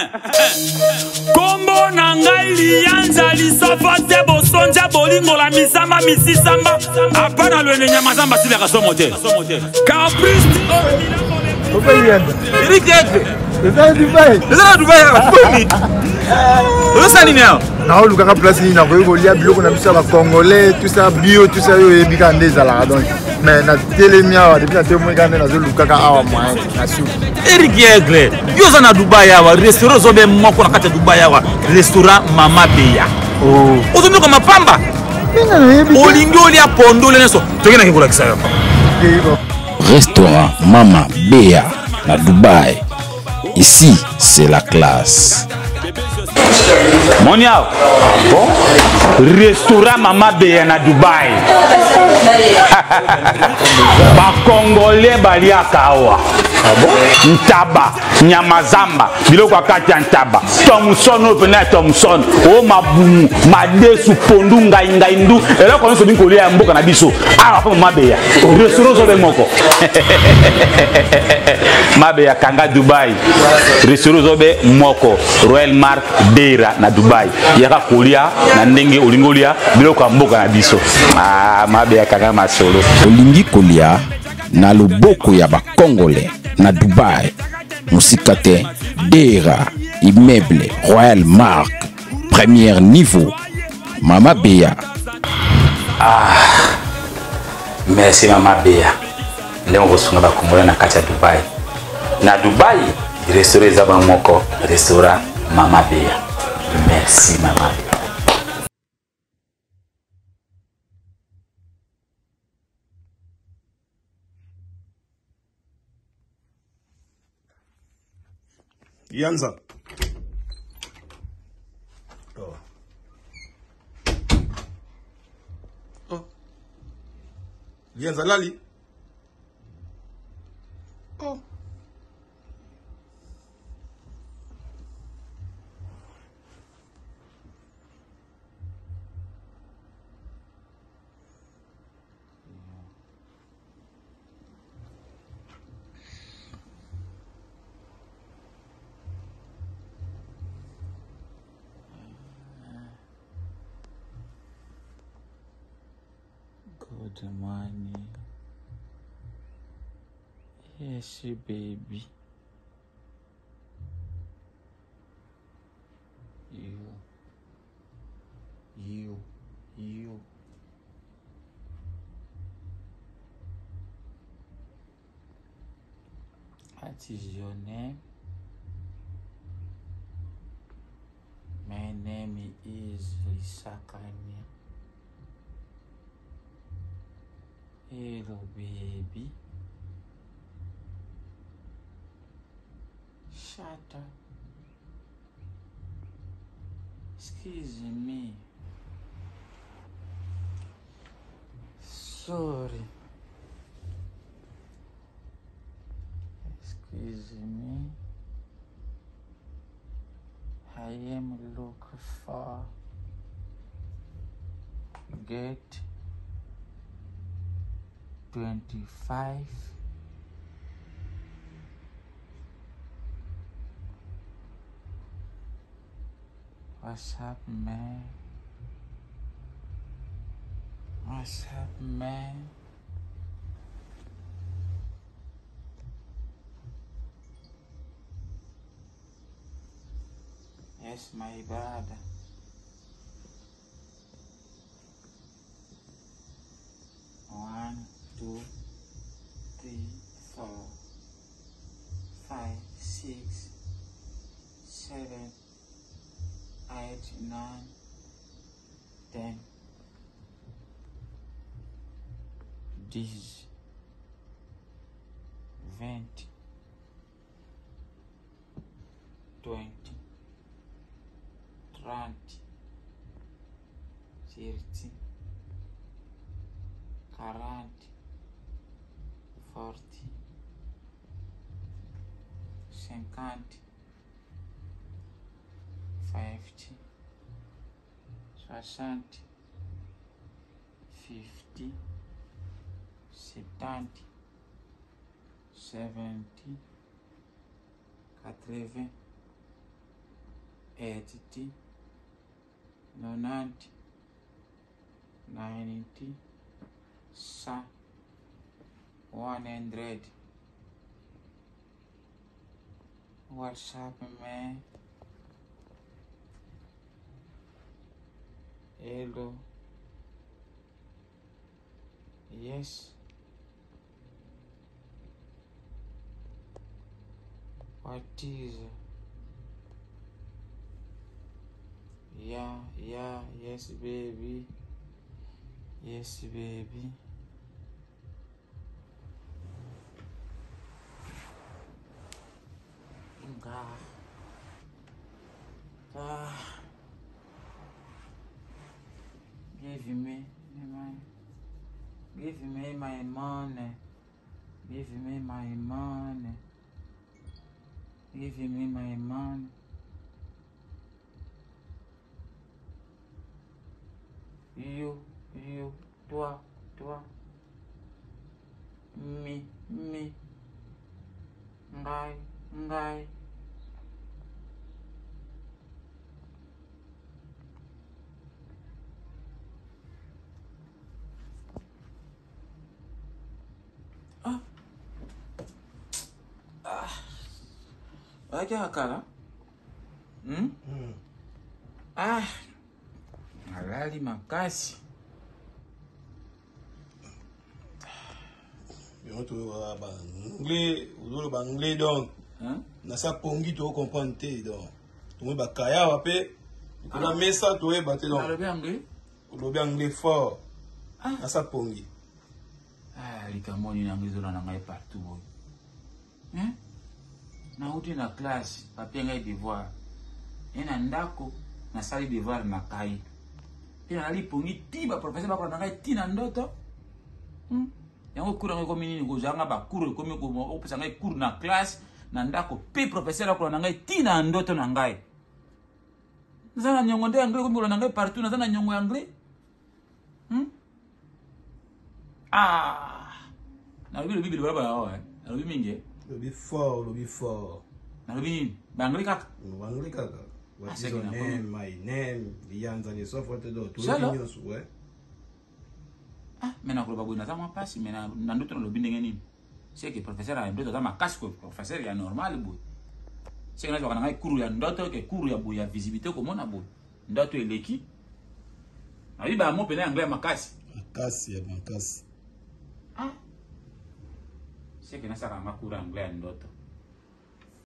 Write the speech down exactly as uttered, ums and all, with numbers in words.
Kombo nangai Liyanza lisofa te bosonja bolingo la misamba misisamba apana lwene nyamazamba sile kasomo te caprice Opa Liyanza Eric Ekle Eza Dubai Eza Dubai boni Osa nini yao na oluka ka place ni na ko kolia biloko na biso ba congolais tout ça bio tout ça yo ebika ndeza la donc mais na telemia wa depuis na témoin quand na zo luka ka awa moyen na su Eric Ekle yo za na Dubai yawa restaurant zo be moko na kati ya Dubai yawa restaurant Mama Beya oh ozo miko mapamba ninga na yebi olingi olia pondo leneso tokena ke kolakisa yo Restaurant Mama Beya na Dubai. Ici, c'est la classe. Moniao, bon, restaurant Mama Beya na Dubai. Ba Congolais balia kawa. Ntaba, nyamazamba, biloko akati ntaba. Tomsono pena tomson, o mabumu, madesu pondu ngai ngai ndu. Ela ko nso binko lia mboka na biso. Ah, fa Mama Beya. Restaurant zo be moko. Mama Beya kanga Dubai. Restaurant zo be moko. Royal Mark Deira na Dubai. Yaka kolia na ndenge olingolia biloko mboka na biso. Ah, Mama Beya kanga masolo. Olingi kolia na loboko ya ba Congolais na Dubai. Musikate Deira immeuble Royal Mark premier niveau. Mama Beya. Ah, merci Mama Beya. Leo bosunga ba Congolais na kati ya Dubai. Na Dubai restaurant za ba moko restaurant Mama Beya. Merci Mama Beya. Liyanza. Oh. Oh. Liyanza lali. Oh. Good morning. Yes, baby. You. You. You. What is your name? My name is Lisakanya. Hello, baby. Shut up. Excuse me. Sorry. Excuse me. I am looking for get twenty-five what's up man what's up man yes my brother one two, three, four, five, six, seven, eight, nine, ten. Dix, vingt, twenty, trente, thirty. quarante, forty, cinquante, fifty, soixante, fifty, seventy, seventy, eighty, eighty, ninety, ninety, sa, one hundred. What's up, man? Hello. Yes. What is? Yeah, yeah, yes, baby. Yes, baby. Ah. Ah. Give me my, give me my money. Give me my money. Give me my money. You, you, toi, toi. Me, me. Ngai, ngai. Ah. Ah. Aja akala. Hmm? Hmm. Ah. Halali makasi. Yo to ba anglais, ozolo ba anglais donc. Hein? Na sa pongi to comprendre te donc. To ba kaya wa pe. Ko na mesa to e batte donc. Alobi anglais? Olobi anglais fort. Ah. Na sa pongi. Ah, likamoni na ngizo na ngai partout boy. Hein? Na uti na classe, papier ngai devoir. Ena ndako na sali devoir na kai. Ena ali pongi tiba professeur ba ko na ngai tina ndoto. Hmm? Yango kura ngai komi nini kozanga ba kuru komi ko mo opesa ngai kuru na classe na ndako pe professeur ko na ngai tina ndoto na ngai. Zana nyongo nde anglais komi ko na ngai partout na zana nyongo anglais. Hmm? Ah, na lobi lobi bilo baba wa. Na lobi mingi. Lobi fort, lobi fort. Na lobi nini? Ba anglais kaka. Ba anglais kaka. What Ah, is your c'est name? My name. Liyanza ni soft what do. Tu Ça, là? opinions, ouais. Ah, mena ko babu na zama pasi mena na ndoto na lobi ndenge nini? C'est que professeur a ndoto zama casque professeur ya normal boy. C'est que na zwa na ngai kuru ya ndoto ke kuru ya boy ya visibilité ko mona boy. Ndoto eleki. Abi ba mo pena anglais makasi. Makasi ya makasi. Ah. C'est que na saka makuru anglais ya ndoto.